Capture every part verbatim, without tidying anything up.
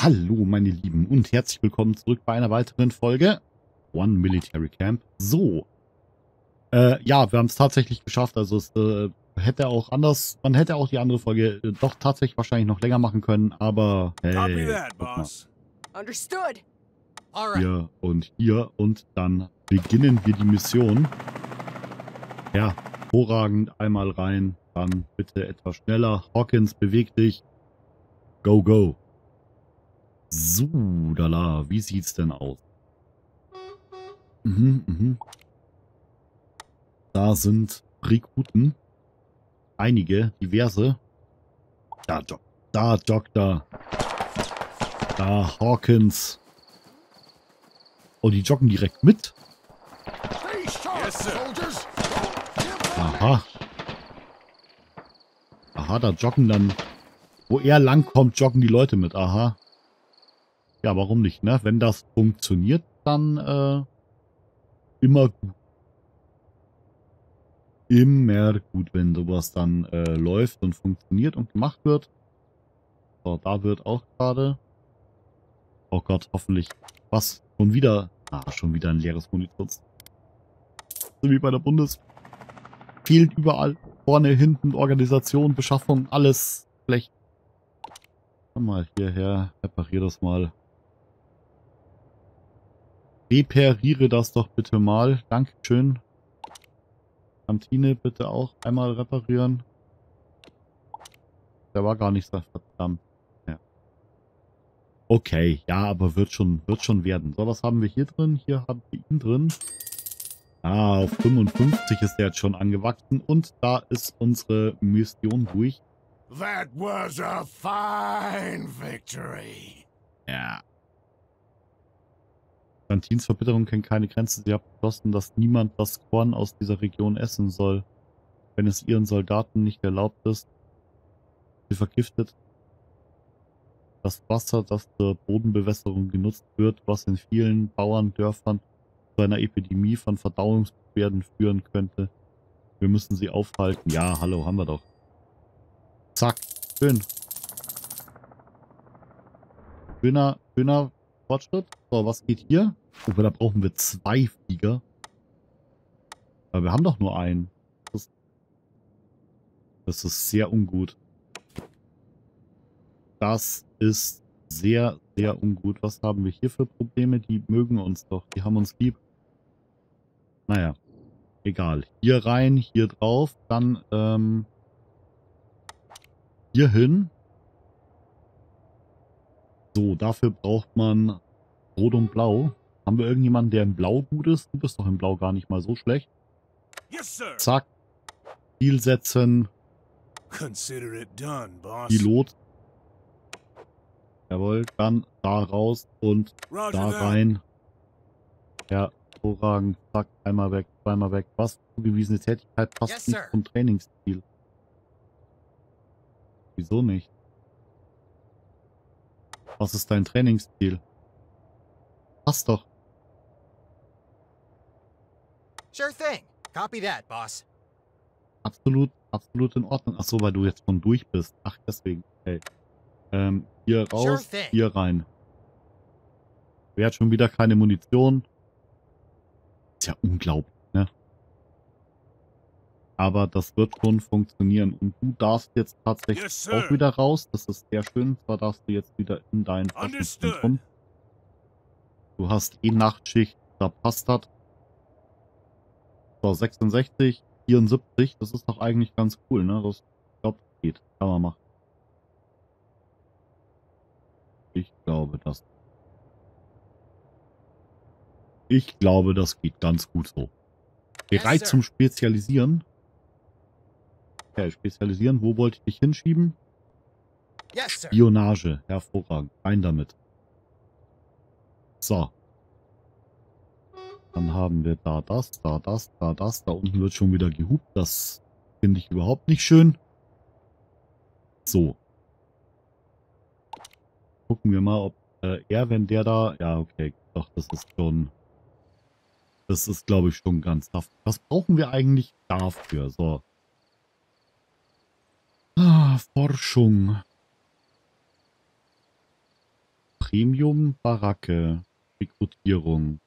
Hallo meine Lieben und herzlich willkommen zurück bei einer weiteren Folge One Military Camp. So, äh, ja, wir haben es tatsächlich geschafft, also es äh, hätte auch anders, man hätte auch die andere Folge äh, doch tatsächlich wahrscheinlich noch länger machen können, aber hey, guck mal, Understood. All right. hier und hier und dann beginnen wir die Mission. Ja, hervorragend, einmal rein, dann bitte etwas schneller. Hawkins, beweg dich. Go, go. So, dala, wie sieht's denn aus? Mhm, mhm. Da sind Rekruten. Einige, diverse. Da, Doc da Doktor. Da Hawkins. Oh, die joggen direkt mit. Aha. Aha, da joggen dann. Wo er langkommt, joggen die Leute mit. Aha. Ja, warum nicht, ne? Wenn das funktioniert, dann äh, immer gut. Immer gut, wenn sowas dann äh, läuft und funktioniert und gemacht wird. So, da wird auch gerade. Oh Gott, hoffentlich. Was? Schon wieder? Ah, schon wieder ein leeres Munitions. So wie bei der Bundes. Fehlt überall. Vorne, hinten, Organisation, Beschaffung, alles schlecht. Komm mal hierher. Reparier das mal. Repariere das doch bitte mal. Dankeschön. Kantine bitte auch einmal reparieren. Der war gar nicht so verdammt. Ja. Okay, ja, aber wird schon, wird schon werden. So, was haben wir hier drin? Hier haben wir ihn drin. Ah, auf fünfundfünfzig ist der jetzt schon angewachsen. Und da ist unsere Mission durch. That was a fine victory. Ja. Santins Verbitterung kennt keine Grenze. Sie hat beschlossen, dass niemand das Korn aus dieser Region essen soll, wenn es ihren Soldaten nicht erlaubt ist. Sie vergiftet das Wasser, das zur Bodenbewässerung genutzt wird, was in vielen Bauerndörfern zu einer Epidemie von Verdauungsbeschwerden führen könnte. Wir müssen sie aufhalten. Ja, hallo, haben wir doch. Zack, schön. Schöner, schöner Fortschritt. So, was geht hier? Oh, da brauchen wir zwei Flieger. Aber wir haben doch nur einen. Das, das ist sehr ungut. Das ist sehr, sehr ungut. Was haben wir hier für Probleme? Die mögen uns doch. Die haben uns lieb. Naja, egal. Hier rein, hier drauf. Dann ähm, hier hin. So, dafür braucht man Rot und Blau. Haben wir irgendjemanden, der in Blau gut ist? Du bist doch in Blau gar nicht mal so schlecht. Yes, sir. Zack. Ziel setzen. Consider it done, boss. Pilot. Jawohl. Dann da raus und Roger da that. rein. Ja, hervorragend. Zack. Einmal weg, zweimal weg. Was? Zugewiesene Tätigkeit passt Yes, nicht sir. zum Trainingsstil. Wieso nicht? Was ist dein Trainingsstil? Passt doch. Sure thing. Copy that, boss. Absolut, absolut in Ordnung. Ach so, weil du jetzt schon durch bist. Ach, deswegen. Okay. Ähm, hier Sure raus, thing. hier rein. Wer hat schon wieder keine Munition? Ist ja unglaublich, ne? Aber das wird schon funktionieren. Und du darfst jetzt tatsächlich Yes, sir. auch wieder raus. Das ist sehr schön. Zwar darfst du jetzt wieder in dein Forschungszentrum. Understood. Du hast eh Nachtschicht. Da passt das. So, sechsundsechzig, vierundsiebzig. Das ist doch eigentlich ganz cool, ne? Das, ich glaube, das geht. Kann man machen. Ich glaube, das. Ich glaube, das geht ganz gut so. Bereit Yes, sir. zum Spezialisieren. Okay, spezialisieren. Wo wollte ich dich hinschieben? Yes, sir. Spionage. Hervorragend. Rein damit. So. Dann haben wir da das, da das, da das. Da unten wird schon wieder gehupt. Das finde ich überhaupt nicht schön. So. Gucken wir mal, ob äh, er, wenn der da... Ja, okay. Doch, das ist schon... Das ist, glaube ich, schon ganz haft. Was brauchen wir eigentlich dafür? So. Ah, Forschung. Premium-Baracke. Rekrutierung.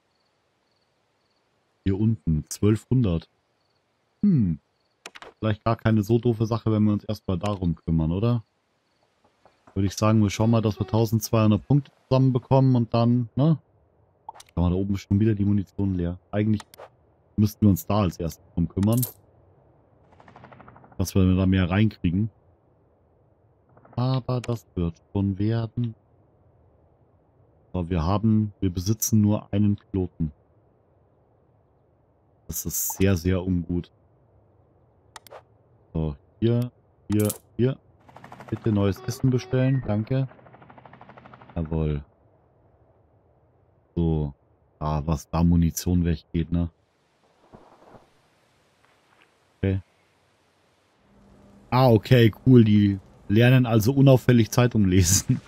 Hier unten. zwölfhundert. Hm. Vielleicht gar keine so doofe Sache, wenn wir uns erstmal darum kümmern, oder? Würde ich sagen, wir schauen mal, dass wir eintausendzweihundert Punkte zusammenbekommen und dann, ne? Schau mal, da oben ist schon wieder die Munition leer. Eigentlich müssten wir uns da als erstes drum kümmern. Dass wir da mehr reinkriegen. Aber das wird schon werden. So, wir haben, wir besitzen nur einen Piloten. Das ist sehr, sehr ungut. So, hier, hier, hier. Bitte neues Essen bestellen, danke. Jawohl. So. Ah, was da Munition weggeht, ne? Okay. Ah, okay, cool. Die lernen also unauffällig Zeitung lesen.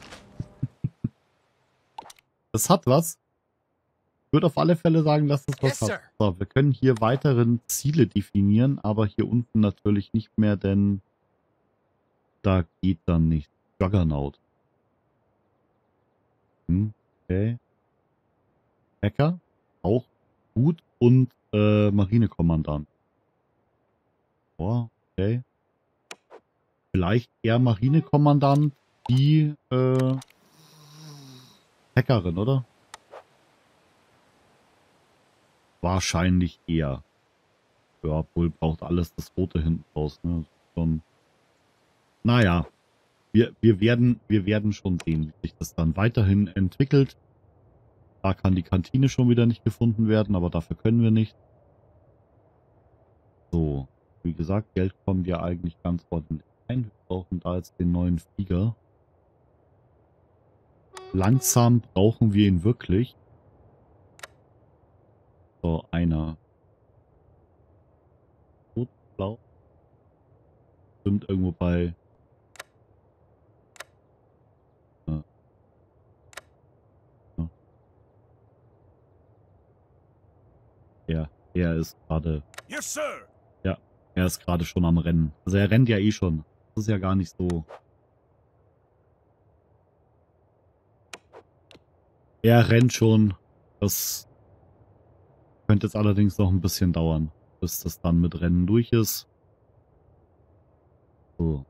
Das hat was. Ich würde auf alle Fälle sagen, dass das was Yes, hat. So, wir können hier weiteren Ziele definieren, aber hier unten natürlich nicht mehr, denn da geht dann nicht. Juggernaut. Hm, okay. Hacker. Auch gut. Und äh, Marinekommandant. Oh, okay. Vielleicht eher Marinekommandant, die äh, Hackerin, oder? Wahrscheinlich eher. Ja, obwohl braucht alles das Rote hinten raus, ne? Schon. Naja. Wir, wir, werden, wir werden schon sehen, wie sich das dann weiterhin entwickelt. Da kann die Kantine schon wieder nicht gefunden werden, aber dafür können wir nicht. So, wie gesagt, Geld kommt ja eigentlich ganz ordentlich rein. Wir brauchen da jetzt den neuen Flieger. Langsam brauchen wir ihn wirklich. So, einer. Rot, blau. Stimmt irgendwo bei... Ja. Ja. Er, er ist gerade... Yes, sir. Ja, er ist gerade schon am Rennen. Also er rennt ja eh schon. Das ist ja gar nicht so... Er rennt schon. Das könnte jetzt allerdings noch ein bisschen dauern, bis das dann mit Rennen durch ist. So.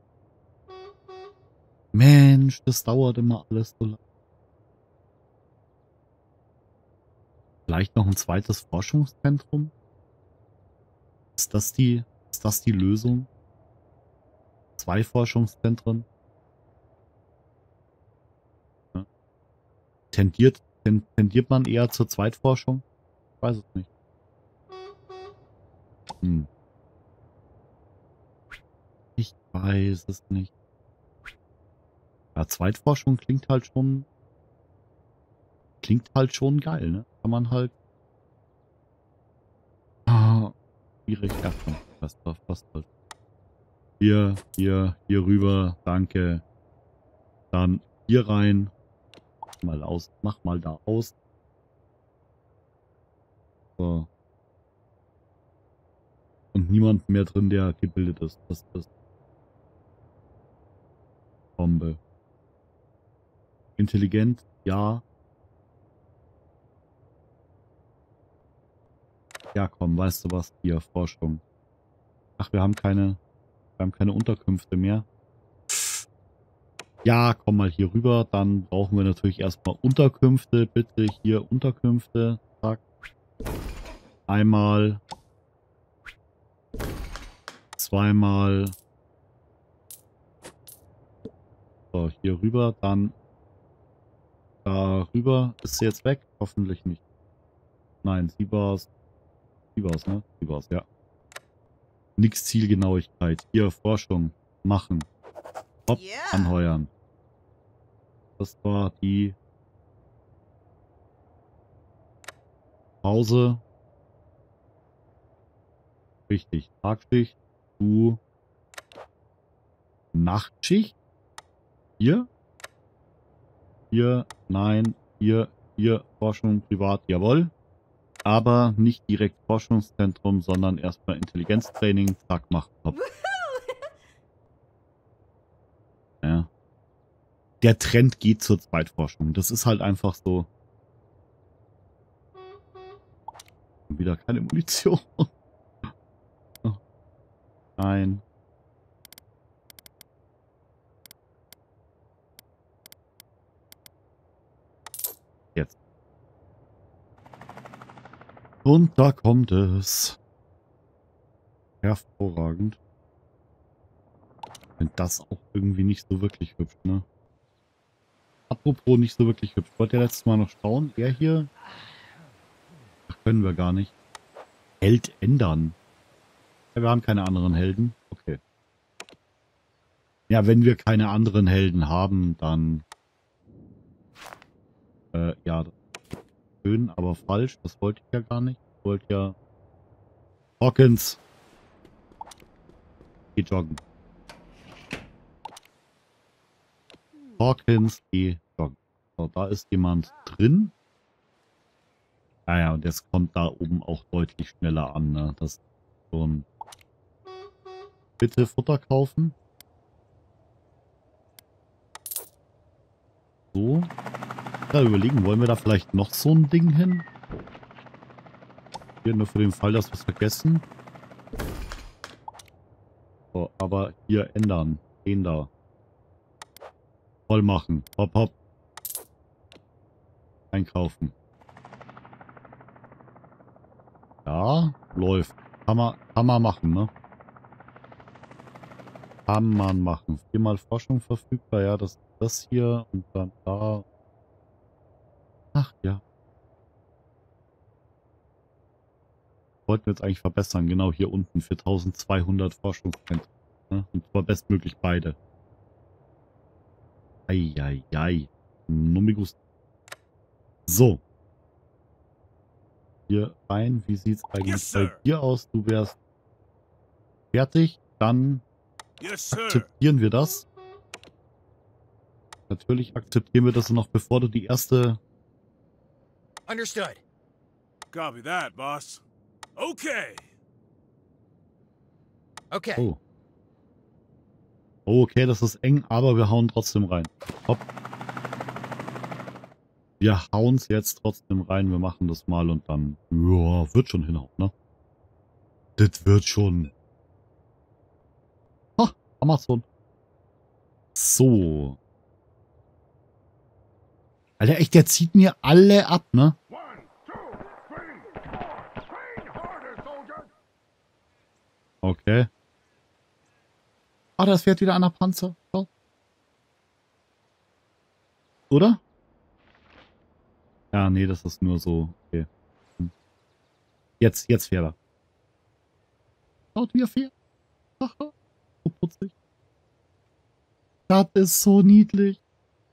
Mensch, das dauert immer alles so lang. Vielleicht noch ein zweites Forschungszentrum? Ist das die, ist das die Lösung? Zwei Forschungszentren? Ja. Tendiert, ten, tendiert man eher zur Zweitforschung? Ich weiß es nicht. Hm. Ich weiß es nicht. Ja, Zweitforschung klingt halt schon... Klingt halt schon geil, ne? Kann man halt... Ah, schwierig. Ja, komm, das passt halt. Hier, hier, hier rüber. Danke. Dann hier rein. Mach mal aus. Mach mal da aus. So. Und niemand mehr drin, der gebildet ist. Das ist Bombe. Intelligent, ja. Ja, komm, weißt du was? Hier, Forschung. Ach, wir haben keine, wir haben keine Unterkünfte mehr. Ja, komm mal hier rüber. Dann brauchen wir natürlich erstmal Unterkünfte. Bitte hier Unterkünfte. Zack. Einmal. Zweimal. So, hier rüber. Dann da rüber. Ist sie jetzt weg? Hoffentlich nicht. Nein, sie war's. Sie war's, ne? Sie war's, ja. Nix Zielgenauigkeit. Hier, Forschung. Machen. Hopp, Yeah. anheuern. Das war die Pause. Richtig. Tagschicht. Du. Nachtschicht. Hier. Hier. Nein. Hier. Hier. Forschung privat. Jawohl. Aber nicht direkt Forschungszentrum, sondern erstmal Intelligenztraining. Zack, macht. Hopp. Ja. der Trend geht zur Zweitforschung. Das ist halt einfach so. Und wieder keine Munition. Oh. Nein. Jetzt. Und da kommt es. Hervorragend. Ich finde das auch irgendwie nicht so wirklich hübsch, ne? Apropos nicht so wirklich hübsch. Ich wollte ja letztes Mal noch schauen. Er hier. Ach, können wir gar nicht. Held ändern. Ja, wir haben keine anderen Helden. Okay. Ja, wenn wir keine anderen Helden haben, dann... Äh, ja, das ist schön, aber falsch. Das wollte ich ja gar nicht. Ich wollte ja... Hawkins. Geh joggen. Hawkins, geh joggen. So, da ist jemand drin. Ah ja, und das kommt da oben auch deutlich schneller an, ne? Das ist schon... Bitte Futter kaufen. So. Ja, überlegen, wollen wir da vielleicht noch so ein Ding hin? Hier nur für den Fall, dass wir es vergessen. So, aber hier ändern. Den da. Voll machen. Hopp, hopp. Einkaufen. Ja, läuft. Kann man, kann man machen, ne? Kann man machen. Viermal Forschung verfügbar. Ja, das ist das hier. Und dann da. Ach ja. Wollten wir jetzt eigentlich verbessern. Genau, hier unten für eintausendzweihundert Forschungspunkte. Ne? Und zwar bestmöglich beide. Eieiei. Numigus. So. Hier rein. Wie sieht's eigentlich Yes, bei sir. dir aus? Du wärst fertig. Dann Yes, sir. akzeptieren wir das. Natürlich akzeptieren wir das noch, bevor du die erste... Understood. Copy that, boss. Okay. Okay. Oh. Oh, okay, das ist eng, aber wir hauen trotzdem rein. Hopp. Wir hauen's jetzt trotzdem rein. Wir machen das mal und dann... Ja, wird schon hinhauen, ne? Das wird schon... Ha, Amazon. So. Alter, echt, der zieht mir alle ab, ne? Okay. Ah, das fährt wieder einer Panzer. Schau. Oder? Ja, nee, das ist nur so. Okay. Hm. Jetzt, jetzt fährt er. Schaut, wie er fährt. Haha. So putzig. Das ist so niedlich.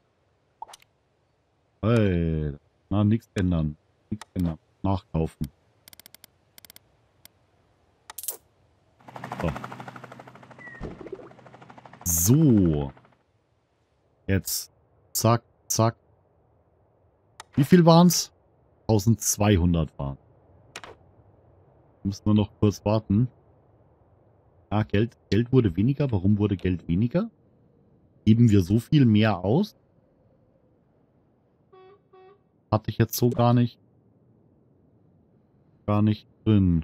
Hey. Na, nichts ändern. Nichts ändern. Nachkaufen. So. So. Jetzt. Zack, zack. Wie viel waren's? eintausendzweihundert waren. Müssen wir noch kurz warten. Ah, Geld, Geld wurde weniger. Warum wurde Geld weniger? Geben wir so viel mehr aus? Hatte ich jetzt so gar nicht. Gar nicht drin.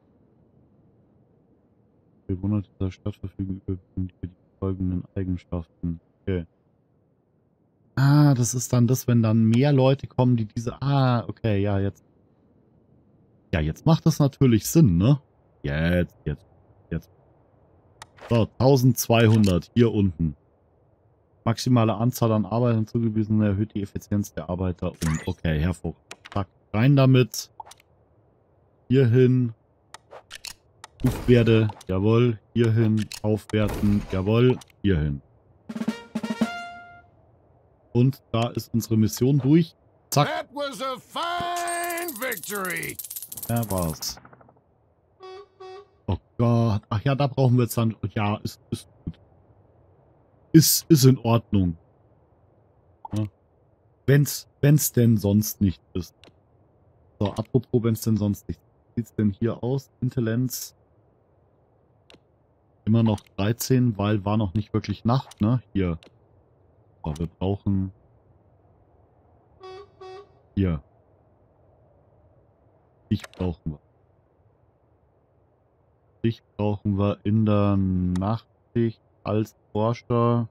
Bewohner dieser Stadt verfügen über die folgenden Eigenschaften. Okay. Ah, das ist dann das, wenn dann mehr Leute kommen, die diese... Ah, okay, ja, jetzt... Ja, jetzt macht das natürlich Sinn, ne? Jetzt, jetzt, jetzt. So, eintausendzweihundert hier unten. Maximale Anzahl an Arbeitern zugewiesen, erhöht die Effizienz der Arbeiter um. Okay, hervorragend. Zack, rein damit. Hierhin. Aufwerte, jawohl. Hierhin, aufwerten, jawohl. Hierhin. Und da ist unsere Mission durch. Zack. That was a fine victory. Ja, war's. Oh Gott. Ach ja, da brauchen wir jetzt dann... Ja, ist, ist gut. Ist, ist in Ordnung. Ja. Wenn's, wenn's denn sonst nicht ist. So, apropos, wenn's denn sonst nicht ist. Wie sieht's denn hier aus? Intelligenz. Immer noch dreizehn, weil war noch nicht wirklich Nacht, ne? Hier. So, wir brauchen hier. Ich brauchen wir. Ich brauchen wir in der Nachtschicht als Forscher.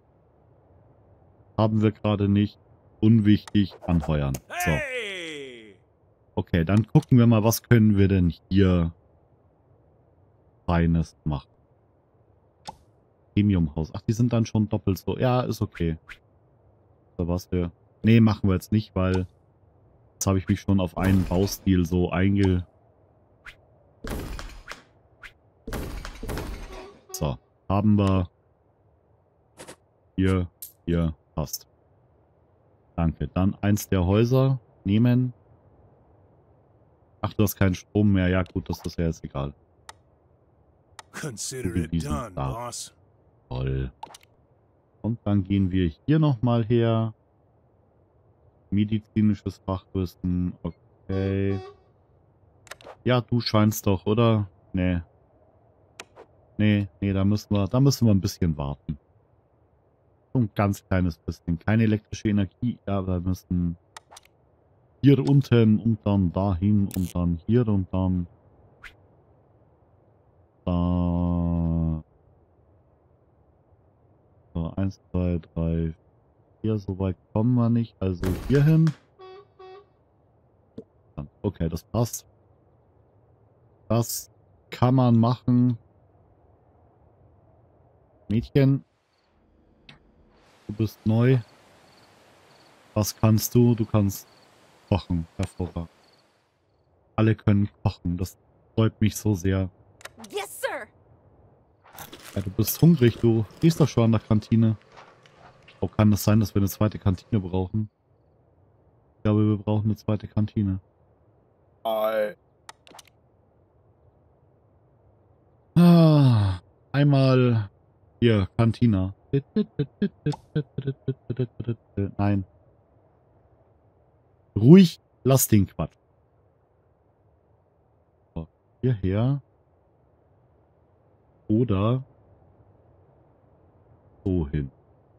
Haben wir gerade nicht. Unwichtig anheuern. So. Hey! Okay, dann gucken wir mal, was können wir denn hier Feines machen. Premium-Haus. Ach, die sind dann schon doppelt so. Ja, ist okay. So was wir. Nee, machen wir jetzt nicht, weil jetzt habe ich mich schon auf einen Baustil so einge... So, haben wir hier, hier, passt. Danke. Dann eins der Häuser nehmen. Ach, du hast keinen Strom mehr. Ja gut, das ist ja jetzt egal. Consider it done, Da. boss. Toll. Und dann gehen wir hier nochmal her. Medizinisches Fachwissen. Okay. Ja, du scheinst doch, oder? Nee. Nee, nee, da müssen wir, da müssen wir ein bisschen warten. So ein ganz kleines bisschen. Keine elektrische Energie, ja, wir müssen hier unten und dann dahin und dann hier und dann da. So, eins, zwei, drei, vier, so weit kommen wir nicht. Also hier hin. Okay, das passt. Das kann man machen. Mädchen, du bist neu. Was kannst du? Du kannst kochen. Hervorragend. Alle können kochen. Das freut mich so sehr. Yes, sir. Ja, du bist hungrig. Du stehst doch schon an der Kantine. Wo kann das sein, dass wir eine zweite Kantine brauchen? Ich glaube, wir brauchen eine zweite Kantine. I. Ah, einmal hier, Kantina. Nein. Ruhig, lass den Quatsch. So, hierher. Oder so hin.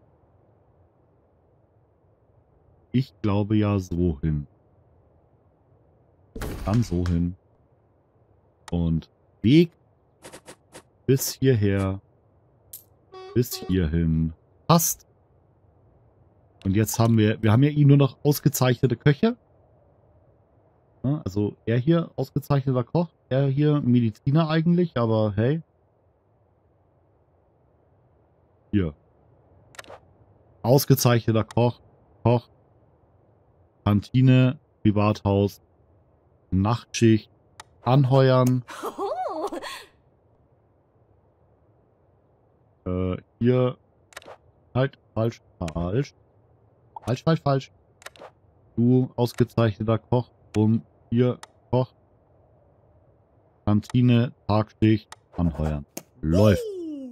Ich glaube ja so hin. Dann so hin. Und Weg bis hierher. Bis hierhin. Passt. Und jetzt haben wir, wir haben ja eh nur noch ausgezeichnete Köche. Ja, also er hier, ausgezeichneter Koch. Er hier, Mediziner eigentlich, aber hey. Hier. Ausgezeichneter Koch. Koch. Kantine. Privathaus. Nachtschicht. Anheuern. Oh, Äh, hier. Halt, falsch, falsch. Falsch, falsch, falsch. Du, ausgezeichneter Koch. Und hier, Koch. Kantine, Tagschicht, anheuern. Läuft.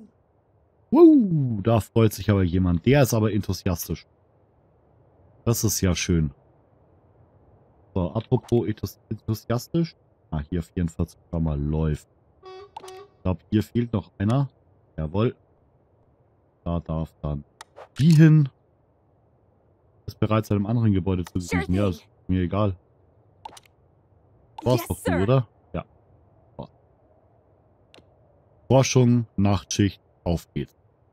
Woo, da freut sich aber jemand. Der ist aber enthusiastisch. Das ist ja schön. So, apropos enthusiastisch. Ah, hier vierundvierzig Komma läuft. Ich glaube, hier fehlt noch einer. Jawohl. Da darf dann die hin. Ist bereits einem anderen Gebäude zugewiesen. Sure Ja, ist mir egal. War's yes, doch du, sir. oder? Ja. War. Forschung, Nachtschicht, auf geht's.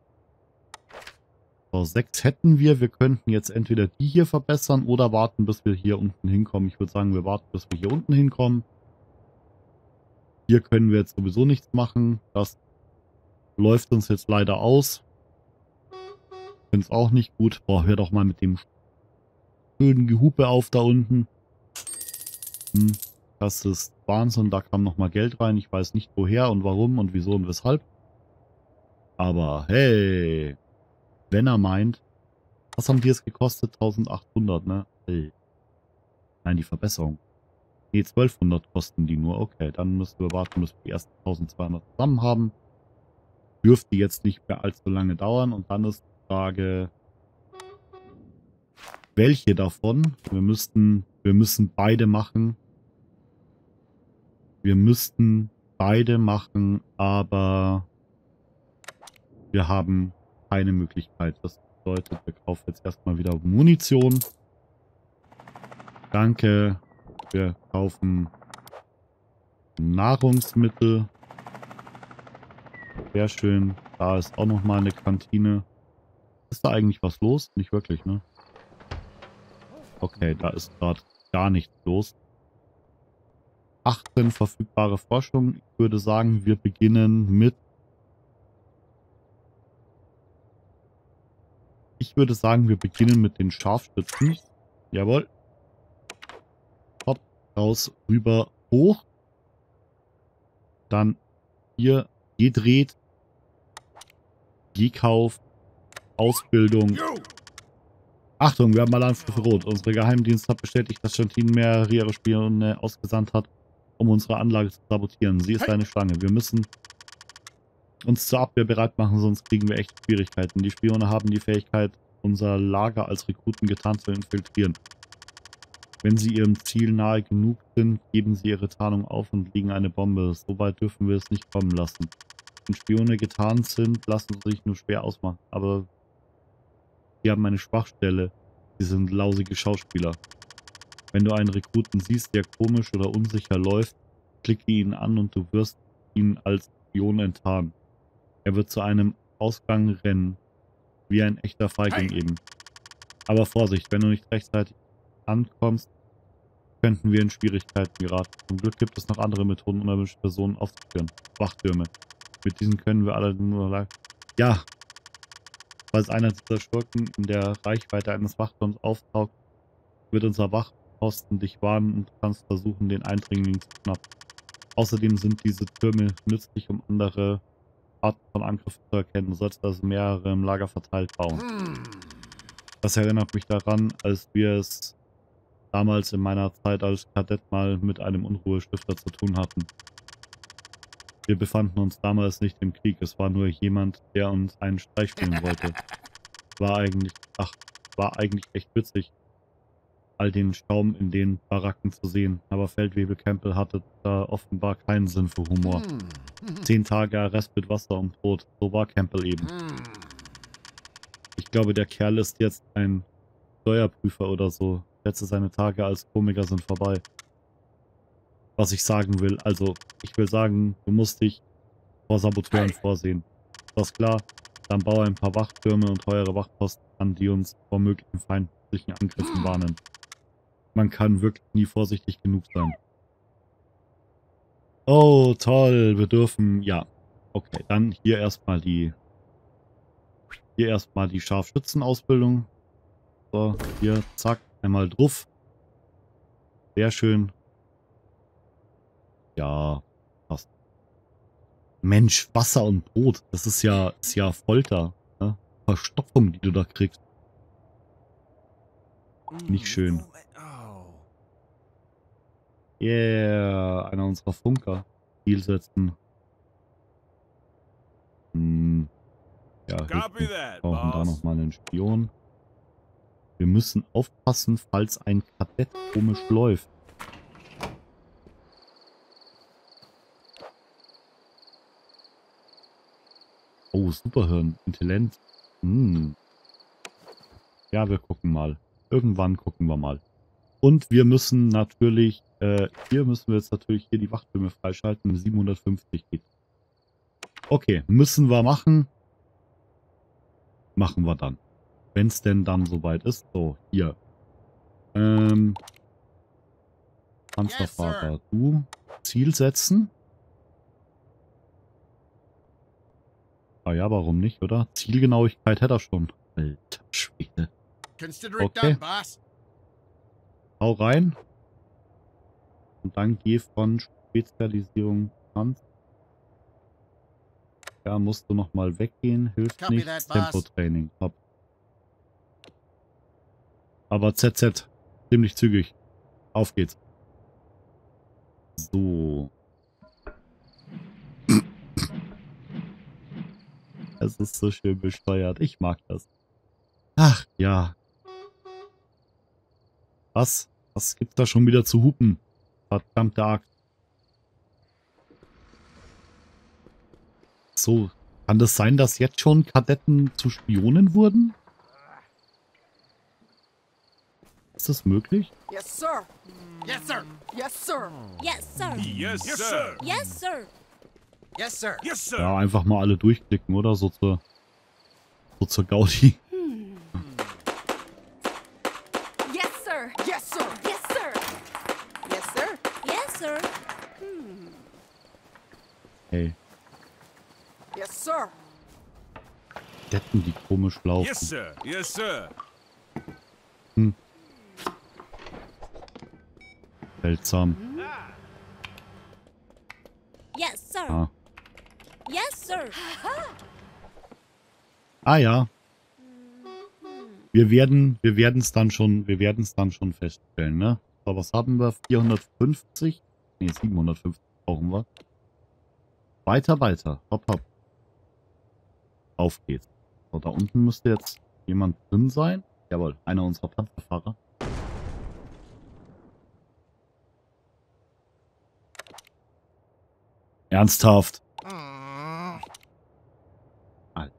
So, sechs hätten wir. Wir könnten jetzt entweder die hier verbessern oder warten, bis wir hier unten hinkommen. Ich würde sagen, wir warten, bis wir hier unten hinkommen. Hier können wir jetzt sowieso nichts machen. Das läuft uns jetzt leider aus. Ich finde es auch nicht gut. Boah, hör doch mal mit dem schönen Gehupe auf da unten. Hm, das ist Wahnsinn. Da kam nochmal Geld rein. Ich weiß nicht woher und warum und wieso und weshalb. Aber hey, wenn er meint, was haben die jetzt gekostet? eintausendachthundert, ne? Hey. Nein, die Verbesserung. Ne, zwölfhundert kosten die nur. Okay, dann müssen wir warten, bis wir die ersten eintausendzweihundert zusammen haben. Dürfte jetzt nicht mehr allzu lange dauern. Und dann ist die Frage, welche davon? Wir müssten, wir müssen beide machen. Wir müssten beide machen, aber wir haben keine Möglichkeit. Das bedeutet, wir kaufen jetzt erstmal wieder Munition. Danke. Wir kaufen Nahrungsmittel. Sehr schön. Da ist auch nochmal eine Kantine. Ist da eigentlich was los? Nicht wirklich, ne? Okay, da ist gerade gar nichts los. achtzehn verfügbare Forschung. Ich würde sagen, wir beginnen mit... Ich würde sagen, wir beginnen mit den Scharfschützen. Jawohl. Hopp, raus, rüber, hoch. Dann hier gedreht. Gekauf. Ausbildung. Achtung, wir haben Alarmstufe Rot. Unsere Geheimdienst hat bestätigt, dass Chantin mehrere Spione ausgesandt hat, um unsere Anlage zu sabotieren. Sie ist eine Schlange. Wir müssen uns zur Abwehr bereit machen, sonst kriegen wir echt Schwierigkeiten. Die Spione haben die Fähigkeit, unser Lager als Rekruten getarnt zu infiltrieren. Wenn sie ihrem Ziel nahe genug sind, geben sie ihre Tarnung auf und legen eine Bombe. So weit dürfen wir es nicht kommen lassen. Wenn Spione getarnt sind, lassen sie sich nur schwer ausmachen. Aber sie haben eine Schwachstelle. Sie sind lausige Schauspieler. Wenn du einen Rekruten siehst, der komisch oder unsicher läuft, klicke ihn an und du wirst ihn als Spion enttarnen. Er wird zu einem Ausgang rennen. Wie ein echter Feigling eben. Aber Vorsicht, wenn du nicht rechtzeitig ankommst, könnten wir in Schwierigkeiten geraten. Zum Glück gibt es noch andere Methoden, unerwünschte Personen aufzuführen. Wachtürme. Mit diesen können wir alle nur... Ja. Falls einer dieser Schurken in der Reichweite eines Wachturms auftaucht, wird unser Wachposten dich warnen und du kannst versuchen, den Eindringling zu knappen. Außerdem sind diese Türme nützlich, um andere Arten von Angriffen zu erkennen. Du sollst also mehrere im Lager verteilt bauen. Das erinnert mich daran, als wir es damals in meiner Zeit als Kadett mal mit einem Unruhestifter zu tun hatten. Wir befanden uns damals nicht im Krieg. Es war nur jemand, der uns einen Streich spielen wollte. War eigentlich, ach, war eigentlich echt witzig, all den Schaum in den Baracken zu sehen. Aber Feldwebel Campbell hatte da offenbar keinen Sinn für Humor. Zehn Tage Arrest mit Wasser und Brot. So war Campbell eben. Ich glaube, der Kerl ist jetzt ein Steuerprüfer oder so. Letzte seine Tage als Komiker sind vorbei. Was ich sagen will, also, ich will sagen, du musst dich vor Saboteuren vorsehen. Ist das klar? Dann baue ein paar Wachtürme und teure Wachposten an, die uns vor möglichen feindlichen Angriffen warnen. Man kann wirklich nie vorsichtig genug sein. Oh, toll, wir dürfen, ja. Okay, dann hier erstmal die, hier erstmal die Scharfschützenausbildung. So, hier, zack, einmal drauf. Sehr schön. Ja, passt. Mensch, Wasser und Brot, das ist ja, ist ja Folter, ne? Verstopfung, die du da kriegst. Nicht schön. Yeah, einer unserer Funker. Ziel setzen. Hm. Ja, wir brauchen da nochmal einen Spion. Wir müssen aufpassen, falls ein Kadett komisch läuft. Oh, Superhirn. Intelligenz. Hm. Ja, wir gucken mal. Irgendwann gucken wir mal. Und wir müssen natürlich, äh, hier müssen wir jetzt natürlich hier die Wachtürme freischalten. siebenhundertfünfzig geht. Okay, müssen wir machen. Machen wir dann. Wenn es denn dann soweit ist. So, hier. Ähm. Panzerfahrer, du. Ziel setzen. Ah ja, warum nicht, oder? Zielgenauigkeit hätte er schon. Alter Schwede. Okay. Hau rein. Und dann geh von Spezialisierung Panzer. Ja, musst du nochmal weggehen. Hilft nichts. Tempotraining. Hopp. Aber Z Z. Ziemlich zügig. Auf geht's. So. Es ist so schön besteuert. Ich mag das. Ach, ja. Was? Was gibt's da schon wieder zu hupen? Verdammte Axt. So, kann das sein, dass jetzt schon Kadetten zu Spionen wurden? Ist das möglich? Yes, sir. Yes, sir. Yes, sir. Yes, sir. Yes, sir. Yes, sir. Yes, sir. Yes, sir. Ja, einfach mal alle durchklicken, oder? So zur, so zur Gaudi. Yes, sir. Yes, sir. Yes, sir. Yes, sir. Yes, sir. Hey, Yes, sir. Detten, die komisch laufen. Yes, sir. Yes, sir. Seltsam. Yes, sir. Ah. Yes, sir. Ah ja. Wir werden, wir werden es dann schon, wir werden es dann schon feststellen, ne? So, was haben wir? vierhundertfünfzig? Ne, siebenhundertfünfzig brauchen wir. Weiter, weiter. Hopp, hopp. Auf geht's. So, da unten müsste jetzt jemand drin sein. Jawohl, einer unserer Panzerfahrer. Ernsthaft. Mm. Alter.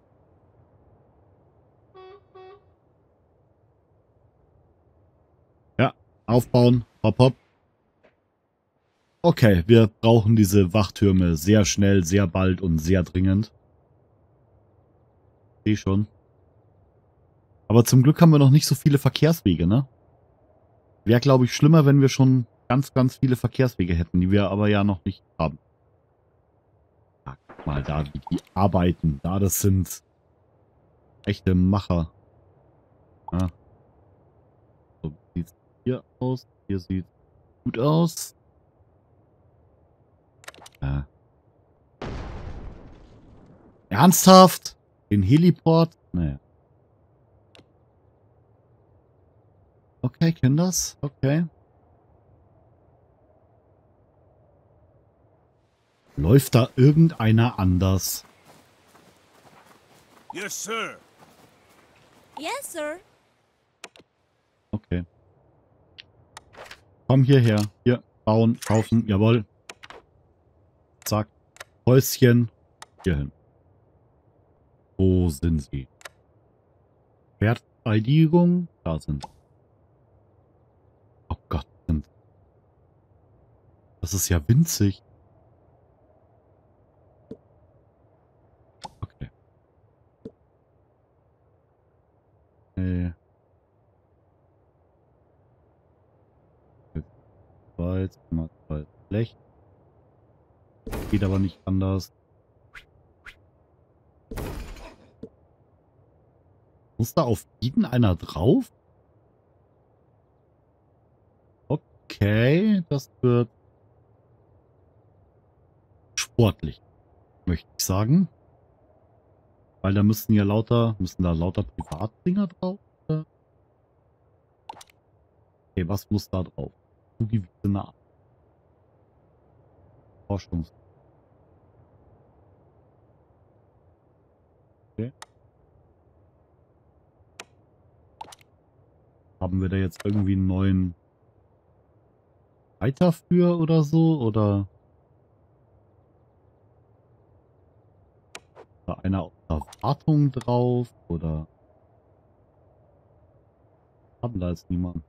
Ja, aufbauen. Hopp, hopp. Okay, wir brauchen diese Wachtürme sehr schnell, sehr bald und sehr dringend. Sehe schon. Aber zum Glück haben wir noch nicht so viele Verkehrswege, ne? Wäre, glaube ich, schlimmer, wenn wir schon ganz, ganz viele Verkehrswege hätten, die wir aber ja noch nicht haben. Ja, guck mal da, wie die arbeiten. Da, das sind echte Macher. Ja. So sieht es hier aus. Hier sieht es gut aus. Ja. Ernsthaft? Den Heliport? Naja. Okay, Kinders. Okay. Läuft da irgendeiner anders? Yes, sir. Yes, sir. Okay. Komm hierher. Hier, bauen, kaufen. Jawohl. Zack. Häuschen. Hierhin. Wo sind sie? Verteidigung. Da sind sie. Oh Gott. Das ist ja winzig. Okay. Nee. Jetzt mal zwei schlecht. Geht aber nicht anders. Muss da auf jeden einer drauf? Okay, das wird sportlich, möchte ich sagen. Weil da müssen ja lauter, müssen da lauter Privatdinger drauf? Oder? Okay, was muss da drauf? Zugewiesene Art. Forschungs. Okay. Haben wir da jetzt irgendwie einen neuen Reiter für oder so? Oder da einer auf der Wartung drauf? Oder haben da jetzt niemand?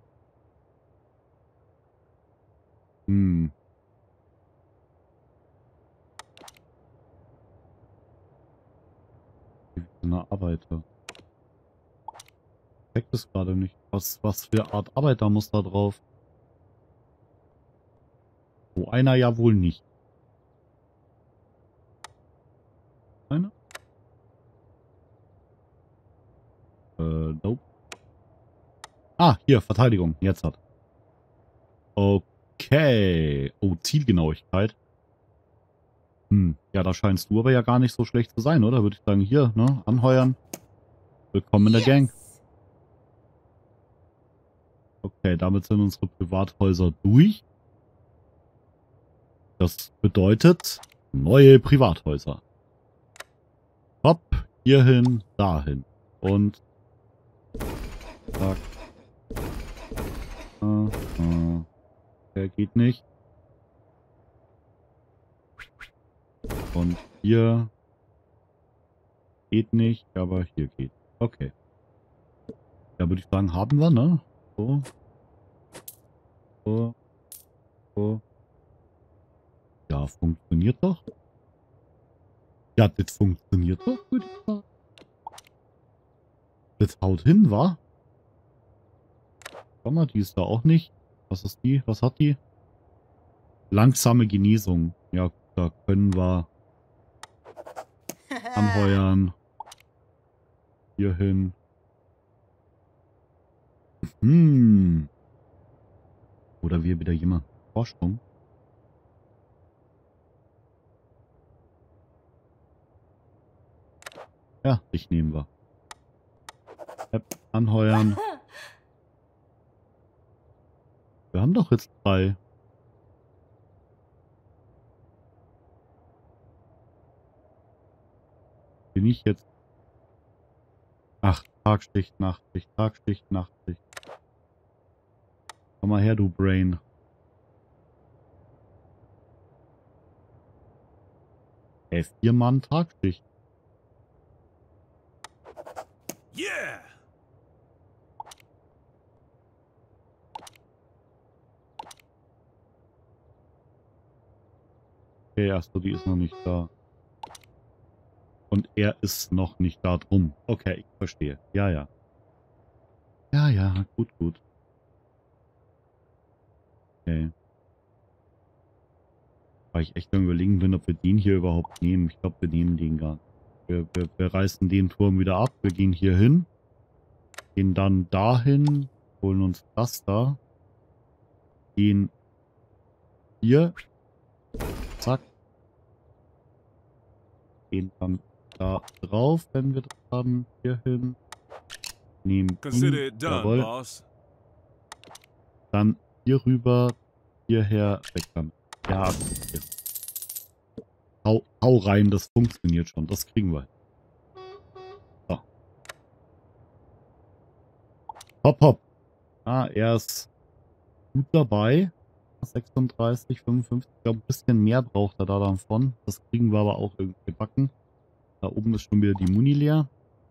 Hm. Eine Arbeiter. Ich check das gerade nicht. Was, was für Art Arbeiter muss da drauf? So einer ja wohl nicht. Einer? Äh, nope. Ah, hier, Verteidigung. Jetzt hat. Okay. Oh, Zielgenauigkeit. Hm, ja, da scheinst du aber ja gar nicht so schlecht zu sein, oder? Würde ich sagen, hier, ne? Anheuern. Willkommen in der Gang. Okay, damit sind unsere Privathäuser durch. Das bedeutet neue Privathäuser. Hopp, hierhin, dahin. Und zack. Ah, ah. Der geht nicht. Und hier geht nicht, aber hier geht. Okay. Ja, würde ich sagen, haben wir, ne? So. So. So. Ja, funktioniert doch. Ja, das funktioniert doch, würde ich sagen. Das haut hin, wa? Schau mal, die ist da auch nicht. Was ist die? Was hat die? Langsame Genesung. Ja, da können wir anheuern. Hierhin. Hm. Oder wir wieder jemand Forschung. Ja, dich nehmen wir. App anheuern. Wir haben doch jetzt drei. Bin ich jetzt... Ach, Tagschicht, Nachtschicht, Tagschicht, Nachtschicht. Komm mal her, du Brain. Ey, vier Mann Tagschicht. Yeah! Okay, achso, die ist noch nicht da. Und er ist noch nicht da drum. Okay, ich verstehe. Ja, ja. Ja, ja, gut, gut. Okay. Weil ich echt am Überlegen bin, ob wir den hier überhaupt nehmen. Ich glaube, wir nehmen den gar nicht. Wir, wir, wir reißen den Turm wieder ab. Wir gehen hier hin. Gehen dann dahin. Holen uns das da. Gehen hier. Zack. Gehen dann da drauf, wenn wir das haben. Hier hin. Nehmen Consider ihn. it done, Jawohl. boss. Dann hier rüber. Hierher. Weg dann. Ja, okay. Hau, hau rein, das funktioniert schon. Das kriegen wir. So. Hopp, hopp. Ah, er ist gut dabei. sechsunddreißig, fünfundfünfzig. Ich glaube, ein bisschen mehr braucht er da davon. Das kriegen wir aber auch irgendwie gebacken. Da oben ist schon wieder die Muni leer.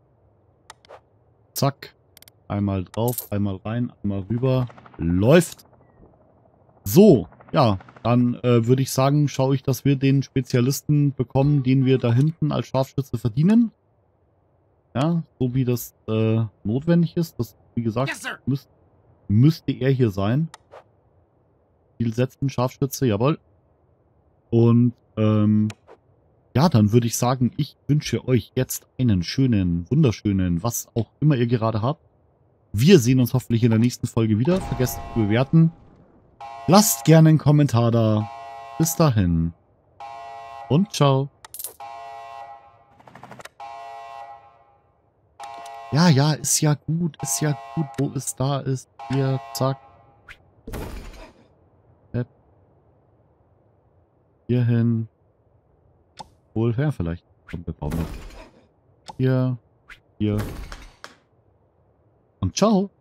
Zack. Einmal drauf, einmal rein, einmal rüber. Läuft. So. Ja, dann äh, würde ich sagen, schaue ich, dass wir den Spezialisten bekommen, den wir da hinten als Scharfschütze verdienen. Ja, so wie das äh, notwendig ist. Das, wie gesagt, Yes, sir. müß, müsste er hier sein. Ziel setzen, Scharfschütze, jawohl. Und ähm, ja, dann würde ich sagen, ich wünsche euch jetzt einen schönen, wunderschönen, was auch immer ihr gerade habt. Wir sehen uns hoffentlich in der nächsten Folge wieder. Vergesst nicht zu bewerten. Lasst gerne einen Kommentar da. Bis dahin. Und ciao. Ja, ja, ist ja gut. Ist ja gut, wo es da ist. Hier, zack. App. Hier hin. Wohl her vielleicht. Kommt, wir bauen noch. Hier. Hier. Und ciao.